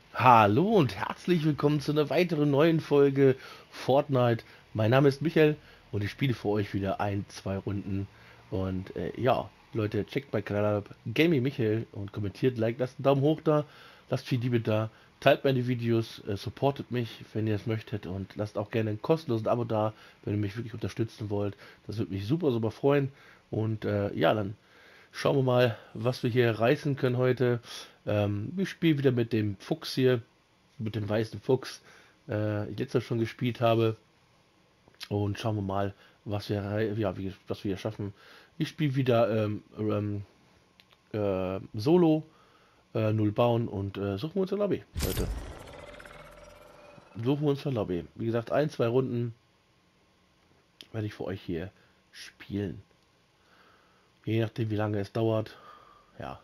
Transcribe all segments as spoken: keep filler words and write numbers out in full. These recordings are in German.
Hallo und herzlich willkommen zu einer weiteren neuen Folge Fortnite. Mein Name ist Michael und ich spiele für euch wieder ein, zwei Runden. Und äh, ja, Leute, checkt meinen Kanal ab, Gaming Michael, und kommentiert, like, lasst einen Daumen hoch da, lasst viel Liebe da, teilt meine Videos, äh, supportet mich, wenn ihr es möchtet, und lasst auch gerne ein kostenloses Abo da, wenn ihr mich wirklich unterstützen wollt. Das würde mich super, super freuen. Und äh, ja, dann schauen wir mal, was wir hier reißen können heute. Ähm, wir spielen wieder mit dem Fuchs hier, mit dem weißen Fuchs, äh, ich letztes Mal schon gespielt habe. Und schauen wir mal, was wir, rei- ja, wie, was wir hier schaffen. Ich spiele wieder ähm, ähm, äh, Solo, äh, null bauen, und äh, suchen wir uns eine Lobby, Leute. Suchen wir uns eine Lobby. Wie gesagt, ein, zwei Runden werde ich für euch hier spielen. Je nachdem, wie lange es dauert. Ja,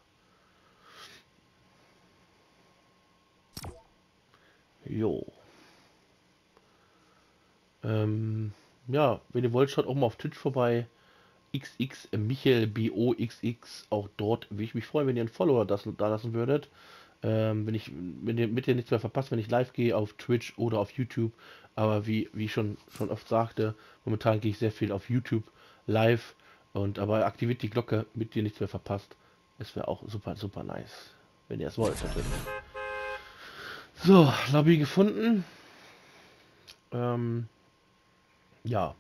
jo. Ähm, ja, wenn ihr wollt, schaut auch mal auf Twitch vorbei. X X Michael B O X X. Auch dort würde ich mich freuen, wenn ihr einen Follower das, da lassen würdet. Ähm, wenn ich, wenn ihr mit ihr nichts mehr verpasst, wenn ich live gehe auf Twitch oder auf YouTube. Aber wie, wie ich schon, schon oft sagte, momentan gehe ich sehr viel auf YouTube live. Und aber aktiviert die Glocke, damit ihr nichts mehr verpasst. Es wäre auch super, super nice. Wenn ihr es wollt, natürlich. So, Lobby gefunden. Ähm, ja.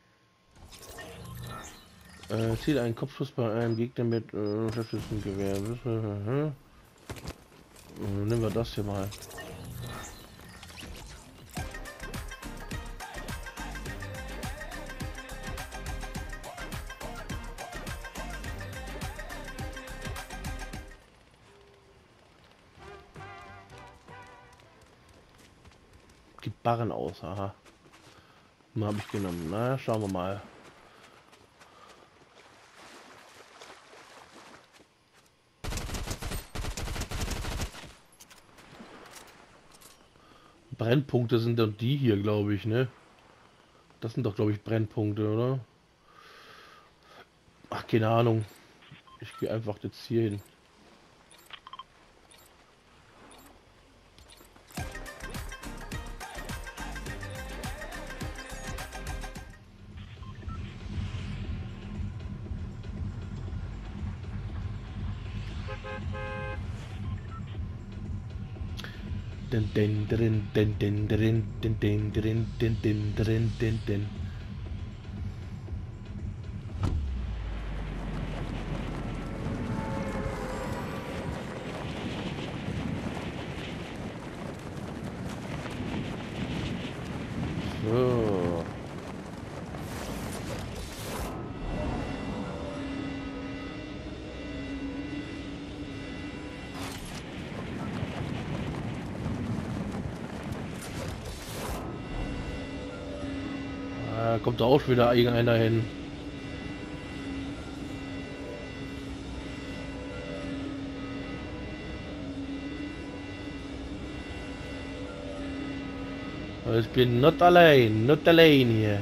Äh, ziele einen Kopfschuss bei einem Gegner mit äh, Gewehr. Äh, nehmen wir das hier mal. Gibt Barren aus, aha. Na, habe ich genommen. Na, schauen wir mal. Brennpunkte sind doch die hier, glaube ich, ne? Das sind doch, glaube ich, Brennpunkte, oder? Ach, keine Ahnung. Ich gehe einfach jetzt hier hin. Den, den, den, den, den, den, den, den, den, den, den, den, den, den. So. Ah, kommt da auch schon wieder irgendeiner hin. Also ich bin not allein, not allein hier.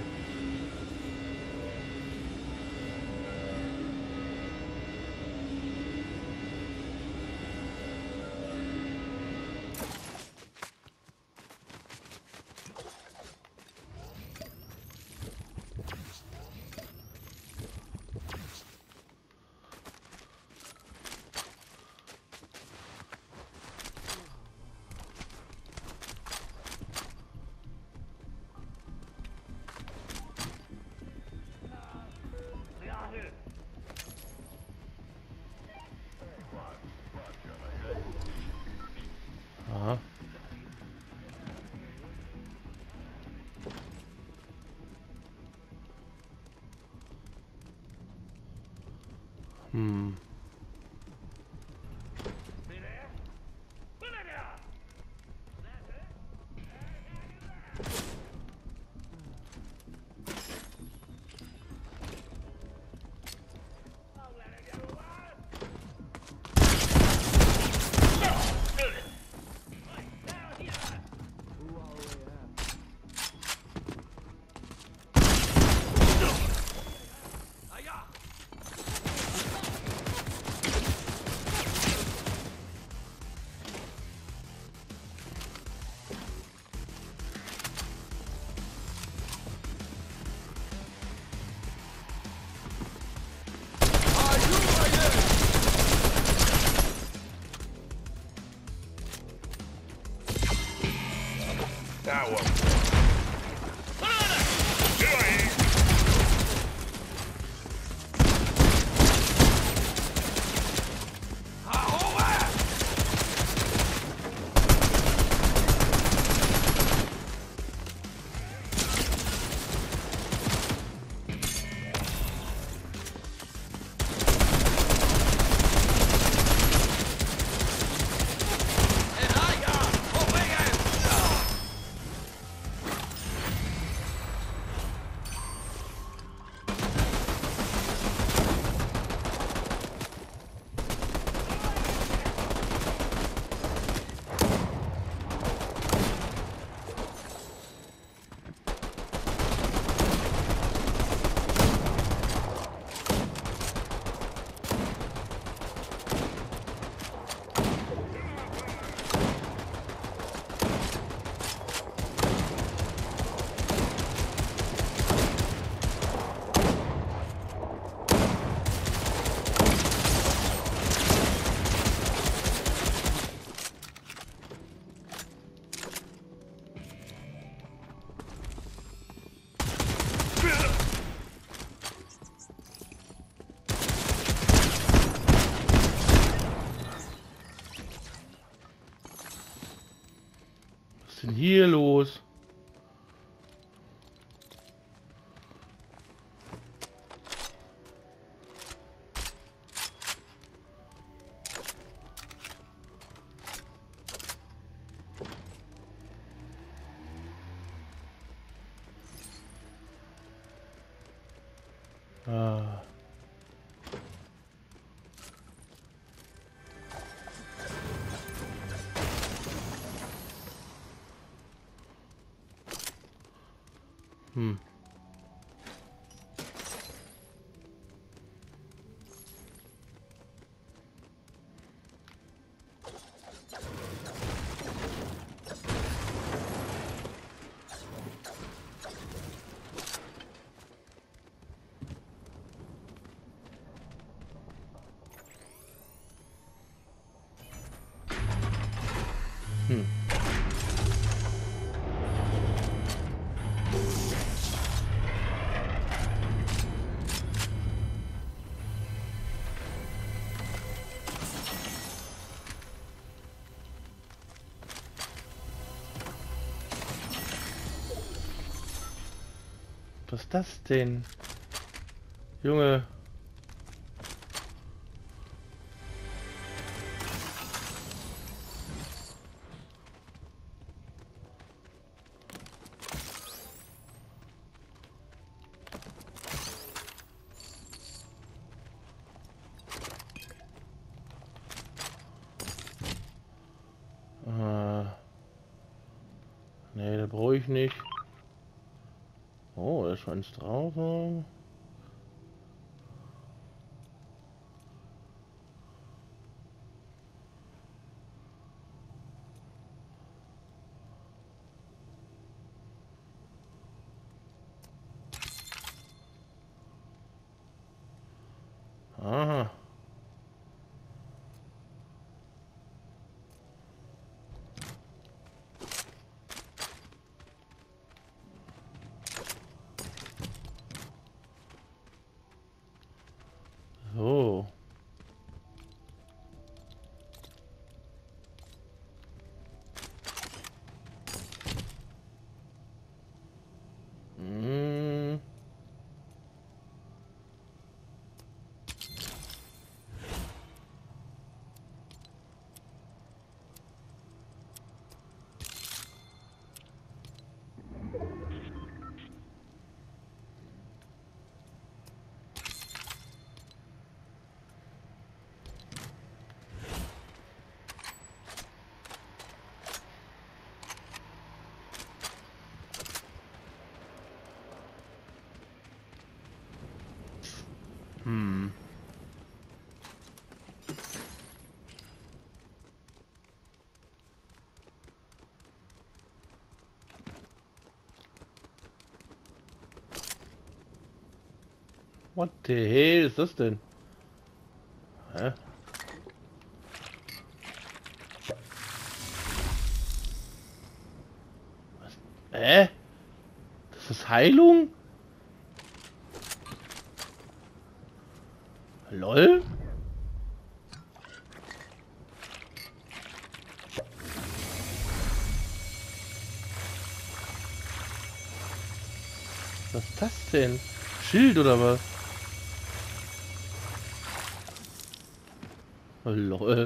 That one. Doing. Was ist denn hier los? Ah. Hm. Hm. Was ist das denn? Junge. Ah. Nee, da brauche ich nicht. Oh, da ist schon eins drauf. Aha. So. Hm. Hm. What the hell ist das denn? Hä? Was Hä? Das ist Heilung? Lol? Was ist das denn? Schild oder was? Oh, lol.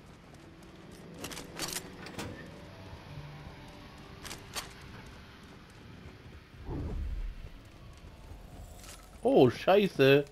Oh, scheiße.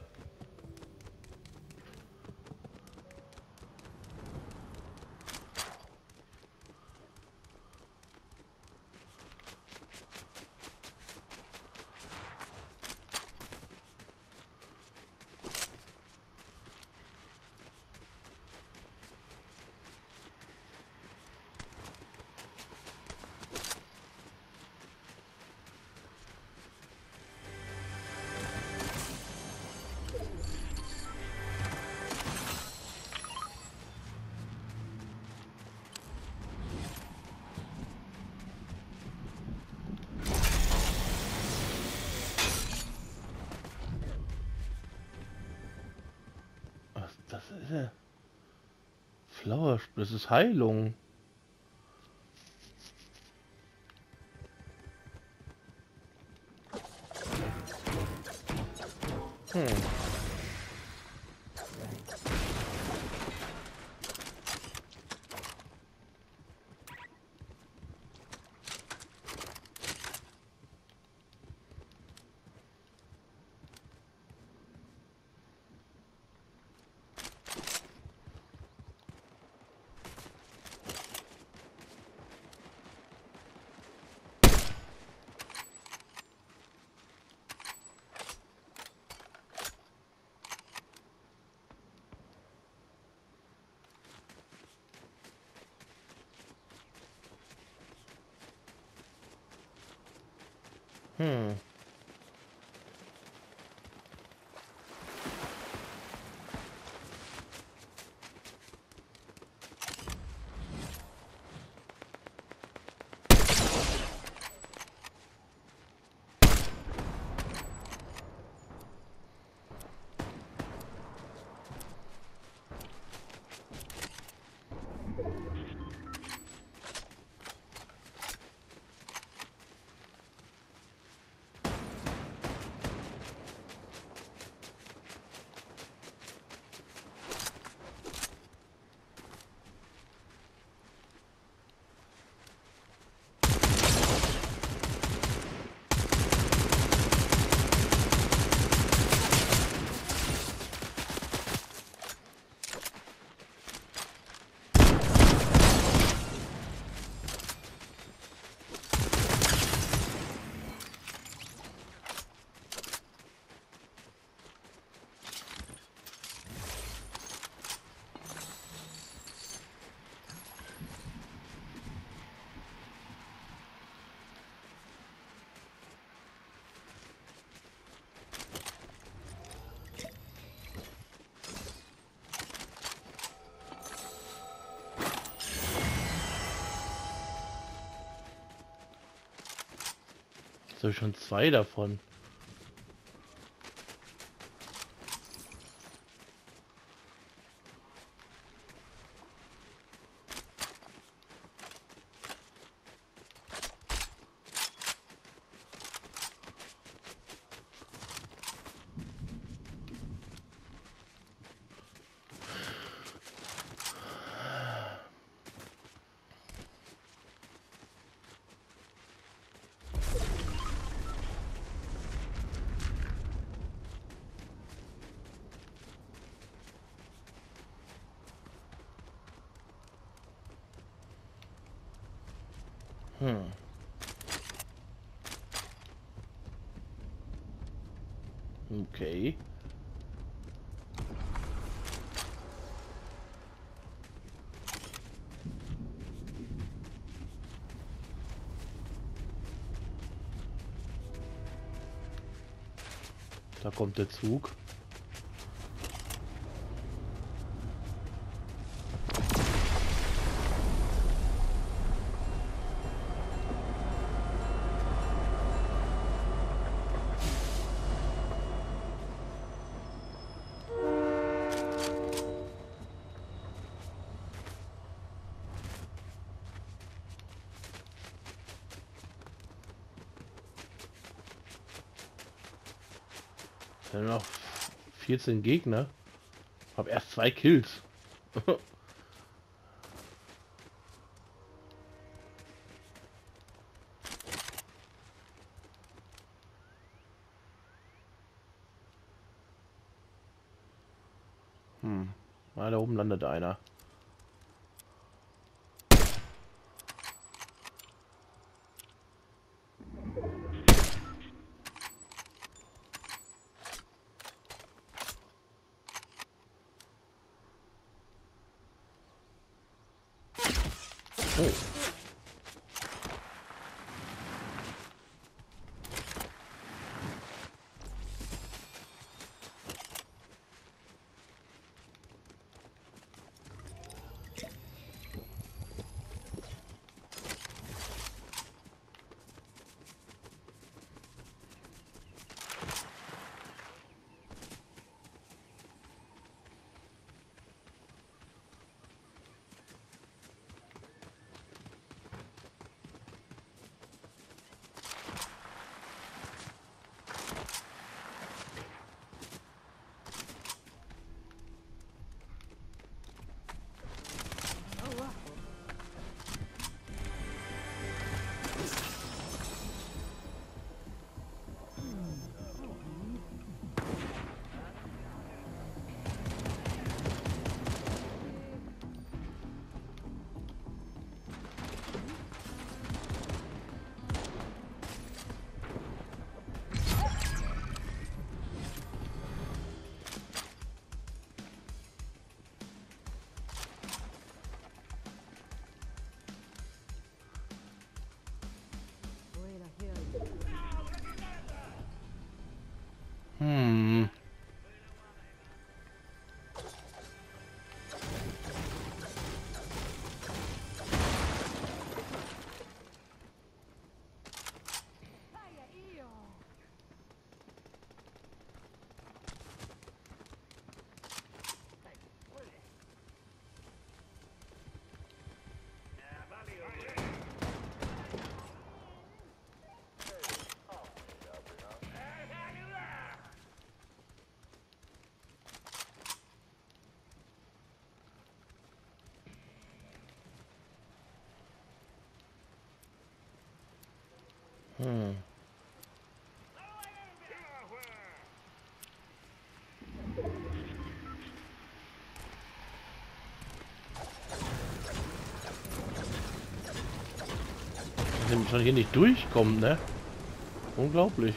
Das ist ja Flower, das ist Heilung. Hm. Hm. Jetzt habe ich schon zwei davon. Hm. Okay. Da kommt der Zug. Dann noch vierzehn Gegner. Hab erst zwei Kills. Hm. Ah, da oben landet einer. Oh. Hm. Hm. Dass man schon hier nicht durchkommt, ne? Unglaublich.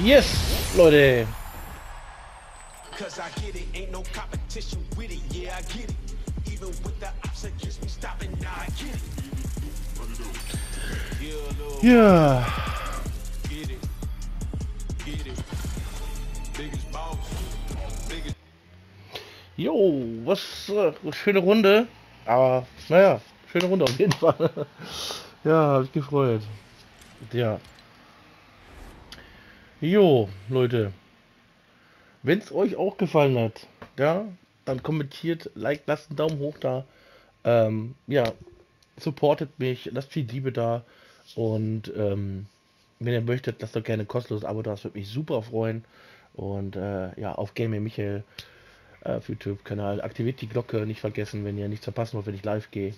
Yes, Leute. Cause I get it, ain't no competition with it, yeah I get it. Even with the ops against me stopping, now I get it. Ja. Get it, get it. Biggest boss, biggest. Jo, was, äh, schöne Runde. Aber, naja, schöne Runde auf jeden Fall. Ja, hab ich gefreut. Ja. Jo, Leute. Wenn es euch auch gefallen hat, ja, dann kommentiert, like, lasst einen Daumen hoch da. Ähm, ja, supportet mich, lasst viel Liebe da. Und ähm, wenn ihr möchtet, lasst doch gerne ein kostenloses Abo da, das würde mich super freuen. Und äh, ja, auf Gaming Michael äh, auf YouTube-Kanal. Aktiviert die Glocke, nicht vergessen, wenn ihr nichts verpassen wollt, wenn ich live gehe.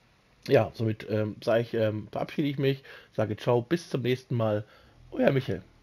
Ja, somit ähm, sage ich, ähm, verabschiede ich mich, sage ciao, bis zum nächsten Mal. Euer Michael.